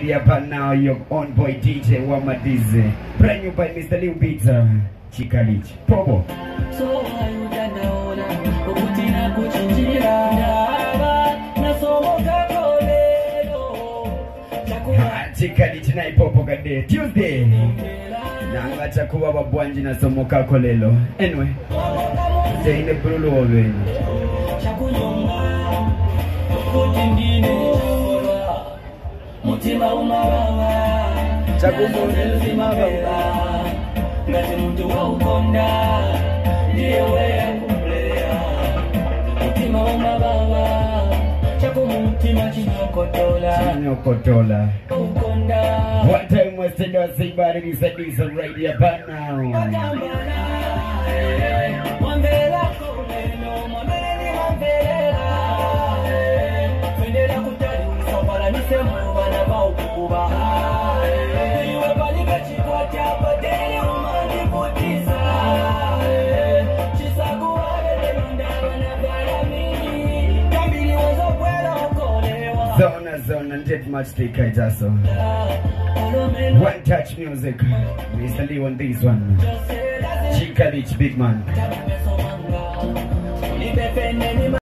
radio, but now your own boy DJ Wama Dizzy. Brand new by Mr. Lil Peter. Chikalich. Popo. So Chikalich na Popo Gade. Tuesday. Nanga chakuwa babwanji na somoka kolelo. Anyway. Zaine Brulo Oven. Mutima umawawa chakumuzima ngati muntu wa ukonda ndiye wewe kumlea. Mutima umawawa chakumutima chinyokotola ukonda. One time was to do say body this a decent radio but now Zona and jet much take I just saw one touch music. Mr. Lee on this one. Chikalich big man.